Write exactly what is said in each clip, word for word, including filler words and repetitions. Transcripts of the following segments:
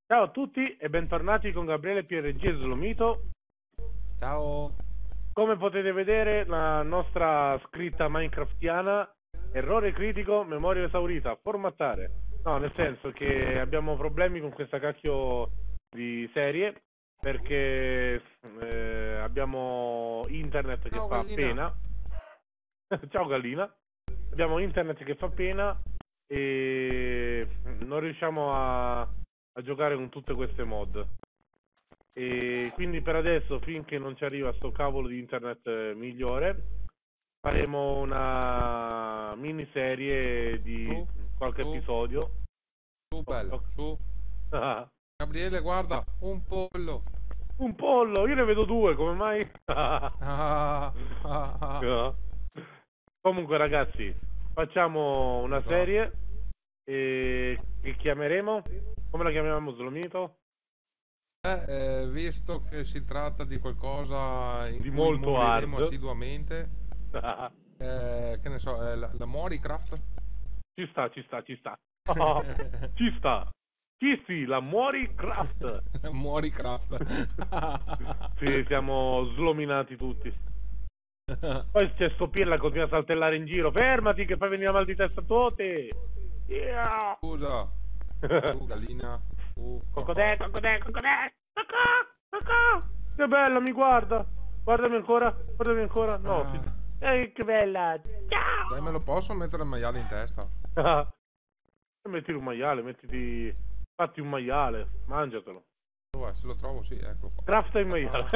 Ciao a tutti e bentornati con Gabriele P R G e Slomito. Ciao. Come potete vedere, la nostra scritta minecraftiana, errore critico, memoria esaurita, formattare. No, nel senso che abbiamo problemi con questa cacchio di serie, perché eh, abbiamo internet che Ciao fa gallina. pena. Ciao gallina. Abbiamo internet che fa pena e non riusciamo a, a giocare con tutte queste mod. E quindi per adesso, finché non ci arriva sto cavolo di internet eh, migliore, faremo una miniserie di Su, qualche su, episodio. su, Ok, bello, ok. su. Ah, Gabriele, guarda, un pollo. un pollo, io ne vedo due, come mai? Ah, ah, ah. No. Comunque ragazzi, facciamo una Lo so. serie e che chiameremo? Come la chiamiamo, Slomito? Eh, eh, visto che si tratta di qualcosa in Di cui molto moriremo hard. assiduamente, eh, che ne so, eh, la, la Moricraft? Ci sta, ci sta, ci sta. Ci sta. Chi sì, la Mori Craft. Moricraft. Sì, siamo slominati tutti. Poi c'è sto Pirla che continua a saltellare in giro. Fermati che fai venire mal di testa a tutti. Yeah. Scusa. Su, gallina. Su, Cocodè, cocò. cocodè, cocodè. Cocò, cocò. Che bella, mi guarda. Guardami ancora, guardami ancora. No, ti... Ah, Ehi, che bella. dai, me lo posso mettere il maiale in testa? Ciao. Mettiti un maiale, mettiti... Fatti un maiale, mangiatelo. Dov'è? Se lo trovo, sì, ecco qua. Crafta il maiale.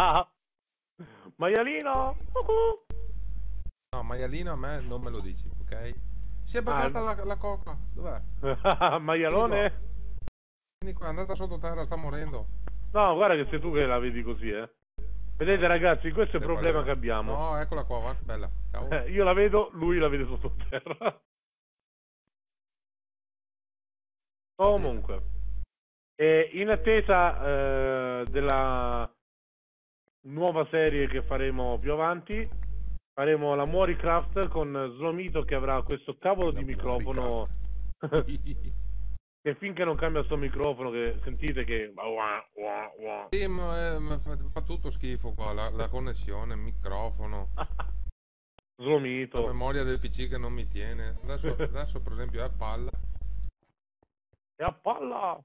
Maialino. Cucù. No, maialino a me non me lo dici, ok? Si è Ah, buggata la, la coca. Dov'è? Vieni qua. maialone? Vieni qua, è andata sottoterra, sta morendo. No, guarda che sei tu che la vedi così, eh. Vedete Ecco, ragazzi, questo è il le problema che pareva. abbiamo. No, eccola qua, va, che bella. Ciao. Eh, io la vedo, lui la vede sottoterra. Va bene. Comunque, eh, in attesa eh, della nuova serie che faremo più avanti, faremo la Moricraft con Slomito che avrà questo cavolo La di microfono. Moricraft. Che finché non cambia sto microfono, che sentite che... Sì, ma, eh, ma fa, fa tutto schifo qua, la, la connessione, il microfono, la Slomito. memoria del P C che non mi tiene. Adesso, adesso per esempio è a palla. E a palla!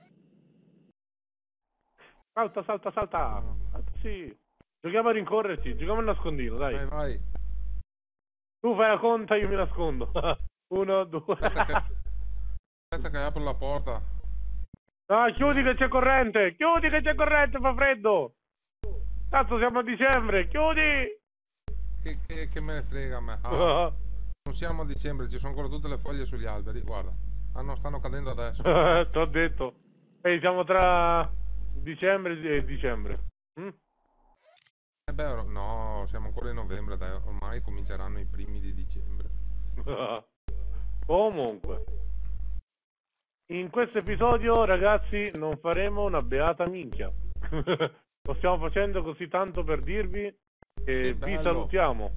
Salta, salta, salta! Ah, Salta, sì! Giochiamo a rincorrerci, giochiamo a nascondino, dai! vai, vai. Tu fai la conta, io mi nascondo! Uno, due... Aspetta che, aspetta che apro la porta. Ah, chiudi No. che c'è corrente! Chiudi che c'è corrente, fa freddo! Cazzo, siamo a dicembre, chiudi! Che, che, che me ne frega a me? Ah, non siamo a dicembre, ci sono ancora tutte le foglie sugli alberi, guarda. Ah no, stanno cadendo adesso. Ah. T'ho detto. Ehi, siamo tra dicembre e dicembre. Mm? Eh beh, or- no, siamo ancora in novembre, dai, ormai cominceranno i primi di dicembre. Comunque, in questo episodio, ragazzi, non faremo una beata minchia. Lo stiamo facendo così tanto per dirvi che Che vi bello! salutiamo.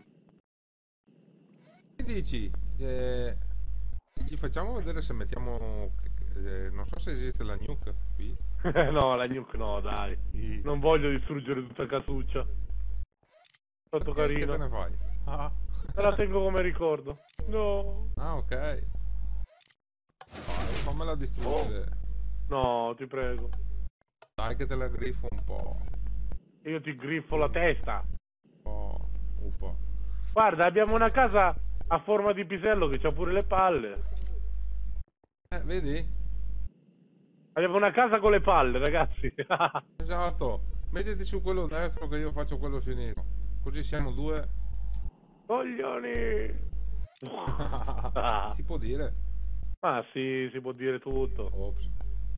Che dici? Eh, gli facciamo vedere se mettiamo... eh, non so se esiste la nuke qui. No, la nuke no, dai. Non voglio distruggere tutta casuccia. Fatto Perché? Che te carino. ne fai? Ah, Me la tengo come ricordo. No. ah ok. Vai, fammela distruggere. No, ti prego. Dai che te la griffo un po'. Io ti griffo la testa. Oh, uffa. Guarda, abbiamo una casa a forma di pisello che c'ha pure le palle. Eh, vedi? Abbiamo una casa con le palle, ragazzi. Esatto. Mettiti su quello destro che io faccio quello sinistro. Così siamo due. Coglioni. Ah, Si può dire? ma sì, si può dire tutto. Ops.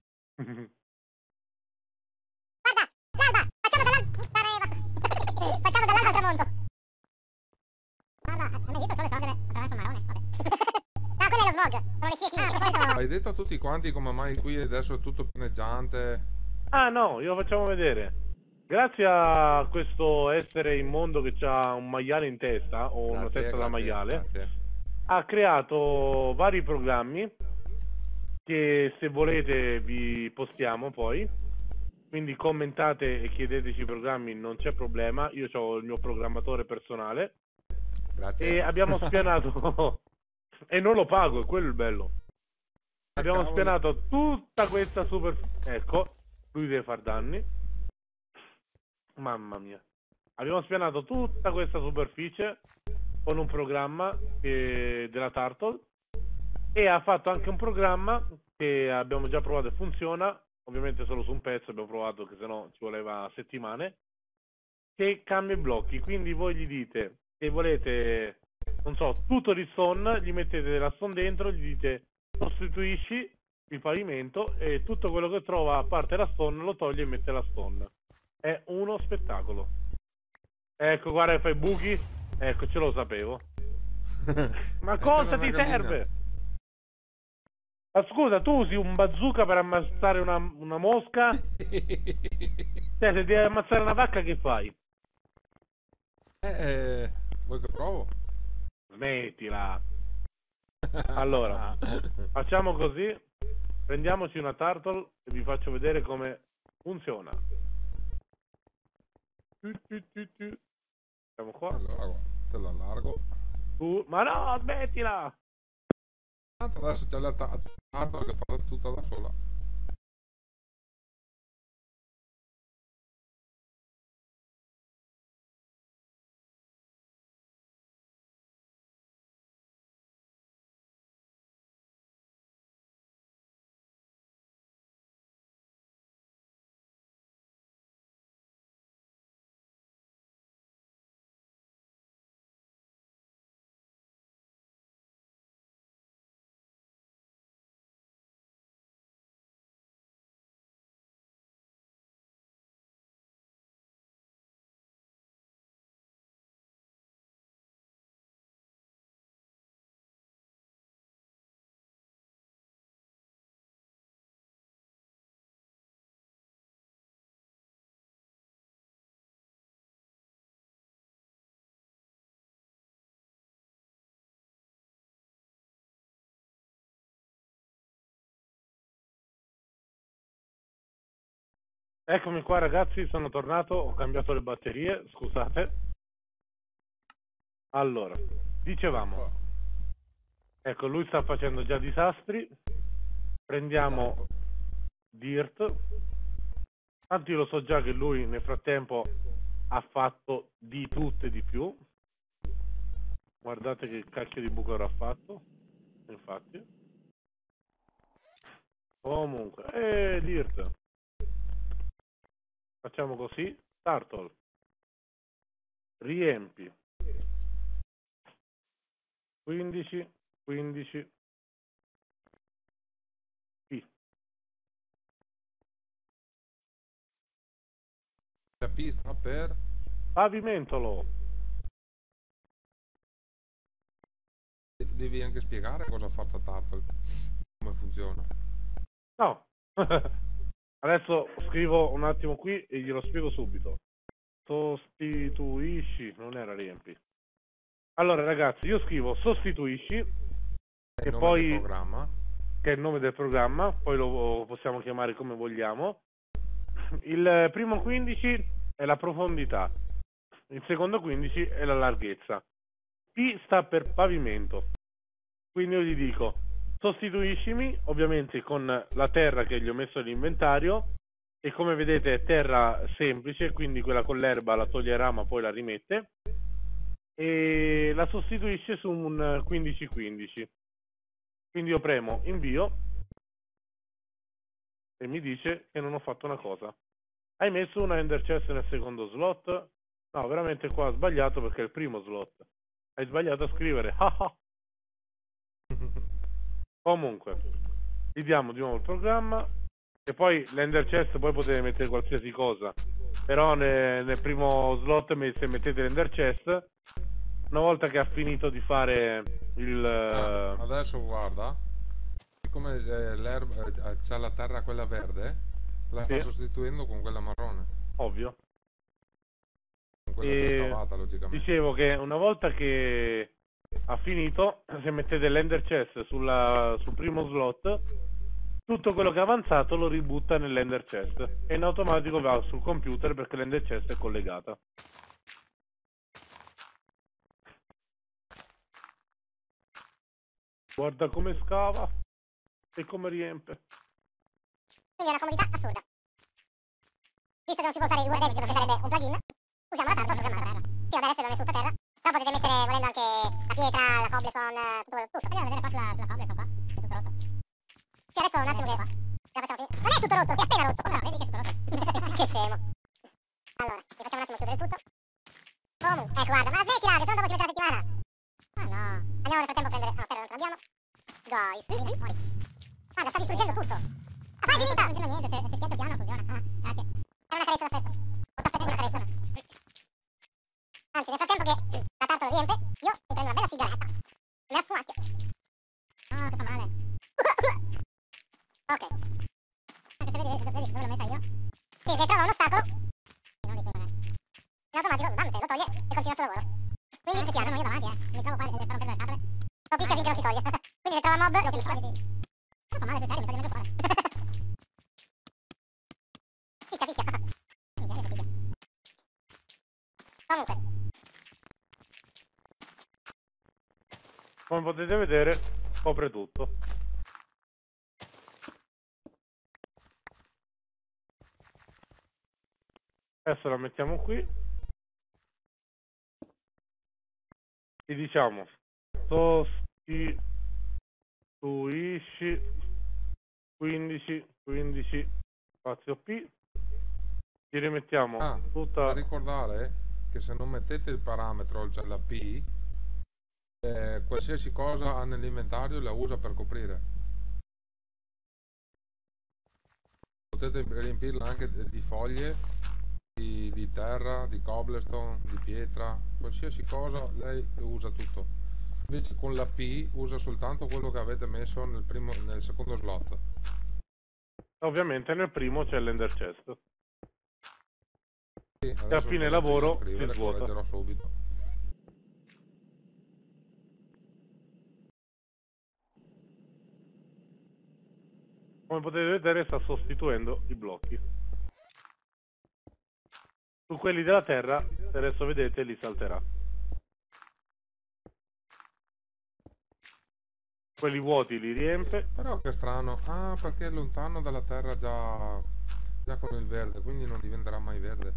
Facciamo dall'alto al tramonto. No, no, non hai visto il sole sorgere attraverso il marrone? Vabbè. No, quello è lo smog, sono le scie. Ah, a proposito... Hai detto a tutti quanti come mai qui adesso è tutto pianeggiante? Ah no, glielo facciamo vedere. Grazie a questo essere immondo che ha un maiale in testa, o una Grazie, testa da grazie, maiale, grazie. ha creato vari programmi che se volete vi postiamo poi, quindi commentate e chiedeteci i programmi, non c'è problema, io ho il mio programmatore personale. Grazie. E abbiamo spianato e non lo pago, è quello il bello. Eh, Abbiamo cavoli. spianato tutta questa super, ecco, lui deve far danni, mamma mia. Abbiamo spianato tutta questa superficie con un programma che... della Turtle, e ha fatto anche un programma che abbiamo già provato e funziona, ovviamente solo su un pezzo abbiamo provato, che sennò ci voleva settimane, che cambia i blocchi. Quindi voi gli dite che volete, non so, tutto di stone, gli mettete la stone dentro, gli dite sostituisci il pavimento e tutto quello che trova a parte la stone lo toglie e mette la stone. È uno spettacolo. Ecco, guarda che fai buchi, ecco, ce lo sapevo. Ma Ecco cosa una ti gallina. serve? Ma scusa, tu usi un bazooka per ammazzare una, una mosca? Cioè, se devi ammazzare una vacca, che fai? Eh, vuoi che provo? Smettila. Allora, facciamo così. Prendiamoci una turtle e vi faccio vedere come funziona. Tu, tu, tu, tu. Siamo qua. Allora, guarda, te la allargo. Tu... Ma no, smettila! Tanto adesso c'è la tarta che fa tutta da sola. Eccomi qua ragazzi, sono tornato, ho cambiato le batterie, scusate. Allora, dicevamo, ecco, lui sta facendo già disastri. Prendiamo Dirt. Tanto io lo so già che lui nel frattempo ha fatto di tutto e di più. Guardate che cacchio di buco avrà fatto. Infatti. Comunque, eh, Dirt. Facciamo così. Turtle. Riempi. quindici, quindici. Sì. La pista per... Pavimentolo. Devi anche spiegare cosa ha fatto Turtle, come funziona. No. Adesso scrivo un attimo qui e glielo spiego subito. Sostituisci, non era riempi. Allora ragazzi, io scrivo sostituisci, È il e nome poi del programma. che è il nome del programma, poi lo possiamo chiamare come vogliamo. Il primo quindici è la profondità, il secondo quindici è la larghezza. P sta per pavimento, quindi io gli dico sostituiscimi, ovviamente con la terra che gli ho messo nell'inventario, e come vedete è terra semplice, quindi quella con l'erba la toglierà ma poi la rimette, e la sostituisce su un quindici quindici. Quindi io premo invio e mi dice che non ho fatto una cosa. Hai messo una ender chest nel secondo slot? No, veramente qua ho sbagliato perché è il primo slot. Hai sbagliato a scrivere. Comunque, gli diamo di nuovo il programma. E poi l'ender chest poi potete mettere qualsiasi cosa. Però nel, nel primo slot se mettete l'ender chest, una volta che ha finito di fare il... Ah, adesso guarda, siccome eh, l'erba eh, c'ha la terra quella verde, la Sì. sta sostituendo con quella marrone, Ovvio. con quella E già scavata logicamente. dicevo che una volta che ha finito, se mettete l'ender chest sulla, sul primo slot, tutto quello che è avanzato lo ributta nell'ender chest e in automatico va sul computer perché l'ender chest è collegata. Guarda come scava e come riempie. Quindi è una comodità assurda. Visto che non si può usare il Word perché sarebbe un plugin, usiamo la salsa per programmare la terra. Sì, vabbè, adesso l'ho messo sottoterra, però potete mettere volendo anche la pietra, la cobblestone, tutto quello, tutto. Andiamo a vedere qua sulla, sulla cobblestone qua, è tutto rotto. Sì, adesso un attimo che la facciamo finire. Non è tutto rotto, si è appena rotto. Come no, vedi che è tutto rotto. Che scemo. Allora, vi facciamo un attimo chiudere il tutto. Comunque, ecco, guarda, ma smettila, che sennò dopo ci mette la settimana. Ah no. Andiamo nel frattempo a prendere... No, terra non ce l'abbiamo. Dai, sì, sì, muori. Guarda, sta distruggendo tutto. Ah, poi è finita! Non funziona niente, se, se schianto piano funziona. Ah, grazie. È una carezza, aspetta. O sta aspettando una carezza. Anzi, nel frattempo che la tartola riempie, io mi prendo una bella sigaretta. Me la sfumacchio. Ah, che fa male. Ok. Anche se vedi, vedi, vedi dove l'ho messa io? Sì, se trova un ostacolo, non di qui magari, in automatico Dante lo toglie e continua il suo lavoro. Quindi se piano, io davanti, eh. Mi trovo qua e sto rompendo le scatole. Lo picchia finché non si toglie. Quindi se trova mob, lo picchia. Non fa male sul serio, mi toglie mezzo cuore. Picchia, picchia. Miseria che picchia. Comunque. Come potete vedere, copre tutto. Adesso la mettiamo qui e diciamo sostituisci quindici quindici spazio P, ci rimettiamo Ah, tutta. da ricordare che se non mettete il parametro, cioè la P, eh, qualsiasi cosa ha nell'inventario la usa per coprire. Potete riempirla anche di foglie, di, di terra, di cobblestone, di pietra, qualsiasi cosa lei usa tutto. Invece con la P usa soltanto quello che avete messo nel, primo, nel secondo slot. Ovviamente nel primo c'è l'ender chest. Sì, E a fine lavoro si svuota. Correggerò subito. Come potete vedere sta sostituendo i blocchi. Su quelli della terra, se adesso vedete, li salterà. Quelli vuoti li riempie. Però che strano. Ah, perché è lontano dalla terra già, già con il verde, quindi non diventerà mai verde.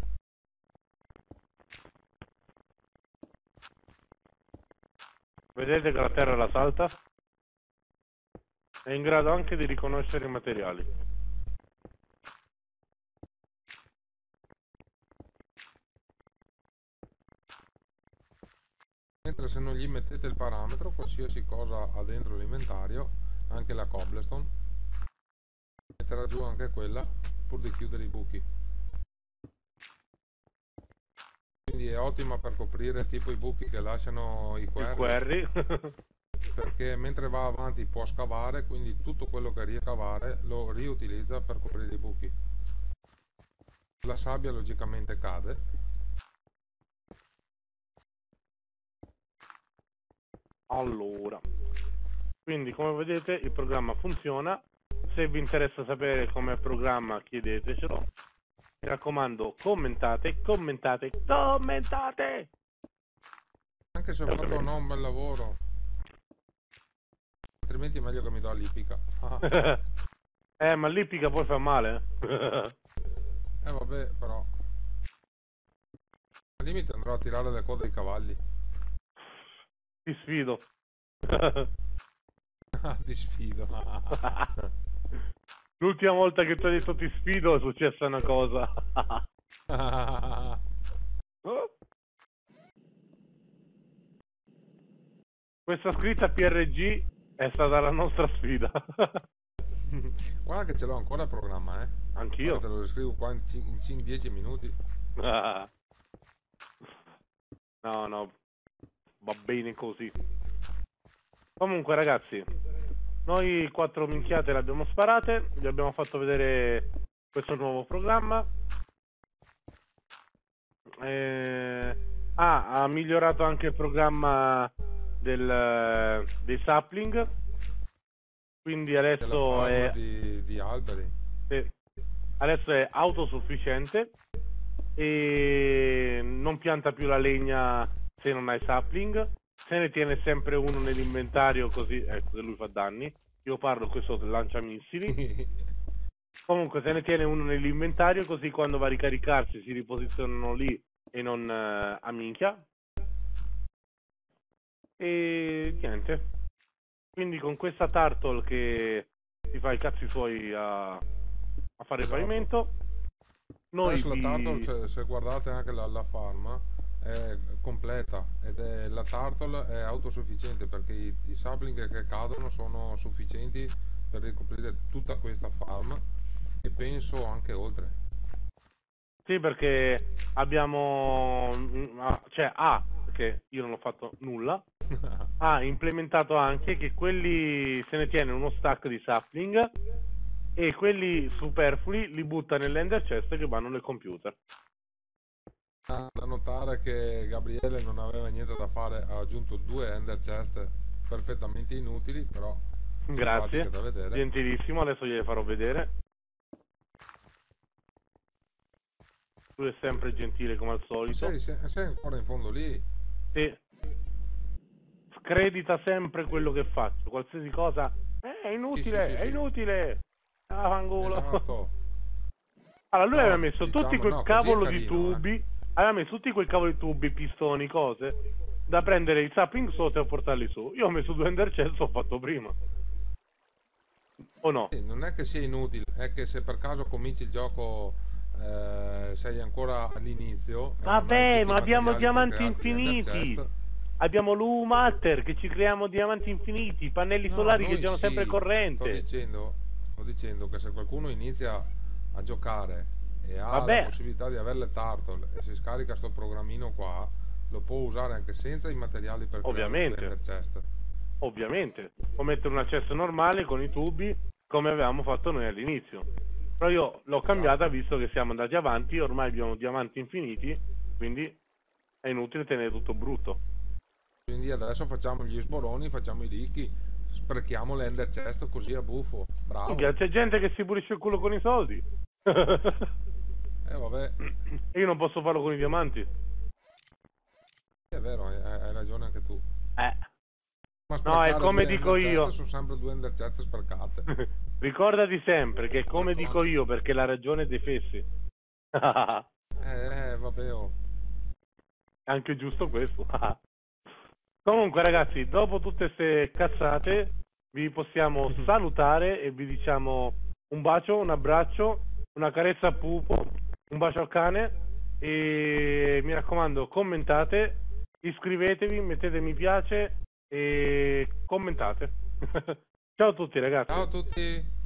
Vedete che la terra la salta? È in grado anche di riconoscere i materiali. Mentre se non gli mettete il parametro, qualsiasi cosa ha dentro l'inventario, anche la cobblestone, metterà giù anche quella pur di chiudere i buchi. Quindi è ottima per coprire tipo i buchi che lasciano i I quarry, quarry. perché mentre va avanti può scavare, quindi tutto quello che riesce a cavare lo riutilizza per coprire i buchi. La sabbia logicamente cade. Allora, quindi come vedete il programma funziona. Se vi interessa sapere com'è il programma chiedetecelo. Mi raccomando, commentate, commentate, commentate! Anche se ho fatto un non bel lavoro, altrimenti è meglio che mi do l'ippica. Eh, ma l'ippica poi fa male. Eh vabbè, però al limite andrò a tirare le code ai cavalli. Ti sfido. Ti sfido. L'ultima volta che ti ho detto ti sfido è successa una cosa. Questa scritta P R G è stata la nostra sfida. Guarda che ce l'ho ancora il programma, eh. Anch'io. Te lo scrivo qua in dieci minuti. No, no, va bene così. Comunque ragazzi, noi quattro minchiate le abbiamo sparate, vi abbiamo fatto vedere questo nuovo programma. Eh, ah, ha migliorato anche il programma del, dei sapling, quindi Della adesso farma è, di, di alberi. sì, adesso è autosufficiente e non pianta più la legna se non hai sapling, se ne tiene sempre uno nell'inventario così, ecco che lui fa danni, io parlo, questo lancia missili, comunque se ne tiene uno nell'inventario così quando va a ricaricarsi si riposizionano lì e non uh, a minchia. E niente, quindi con questa turtle che si fa i cazzi suoi a, a fare Esatto. il pavimento, noi Adesso vi... la turtle, se, se guardate anche la, la farma, è completa ed è, la turtle è autosufficiente perché i, i sapling che cadono sono sufficienti per ricoprire tutta questa farma e penso anche oltre. Sì, perché abbiamo, cioè A, perché io non ho fatto nulla, ha implementato anche che quelli se ne tiene uno stack di sapling e quelli superflui li butta nell'ender chest che vanno nel computer. Da notare che Gabriele non aveva niente da fare, ha aggiunto due ender chest perfettamente inutili, però Grazie, simpatiche da vedere. gentilissimo, adesso gliele farò vedere. Tu è sempre gentile come al solito. Sei, sei, sei ancora in fondo lì? Sì. Scredita sempre quello che faccio, qualsiasi cosa. Eh, è inutile, Sì, sì, sì, è sì. inutile. Ah, fanculo. Esatto. Allora, lui No, aveva messo diciamo, tutti quel no, così è cavolo di carino, tubi, eh. aveva messo tutti quel cavolo di tubi, pistoni, cose, da prendere i sapling sotto e portarli su. Io ho messo due ender chest, ho fatto prima. O no? Sì, non è che sia inutile, è che se per caso cominci il gioco, eh, sei ancora all'inizio e non hai Vabbè, tutti ma i abbiamo materiali per diamanti crearti l'ender infiniti. chest. Abbiamo l'U Master che ci creiamo diamanti infiniti, i pannelli No, solari che noi girano sempre sì, sto corrente. dicendo, sto dicendo che se qualcuno inizia a giocare e ha la Vabbè, possibilità di avere le turtle e si scarica sto programmino qua, lo può usare anche senza i materiali per creare ovviamente. l'ender chest. Ovviamente, può mettere un accesso normale con i tubi come avevamo fatto noi all'inizio. Però io l'ho cambiata visto che siamo andati avanti, ormai abbiamo diamanti infiniti, quindi è inutile tenere tutto brutto. Quindi adesso facciamo gli sboroni, facciamo i ricchi, sprechiamo l'ender chest così a buffo. Bravo. Minchia, c'è gente che si pulisce il culo con i soldi. Eh vabbè, E io non posso farlo con i diamanti. è vero, hai, hai ragione anche tu. Eh. Ma No, è sprecare come due dico ender io. chest sono sempre due ender chest sprecate. Ricordati sempre che è come dico io, perché la ragione è dei fessi. eh, eh, vabbè, oh. È anche giusto questo. Comunque ragazzi, dopo tutte queste cazzate vi possiamo salutare e vi diciamo un bacio, un abbraccio, una carezza a Pupo, un bacio al cane e mi raccomando commentate, iscrivetevi, mettete mi piace e commentate. Ciao a tutti ragazzi. Ciao a tutti.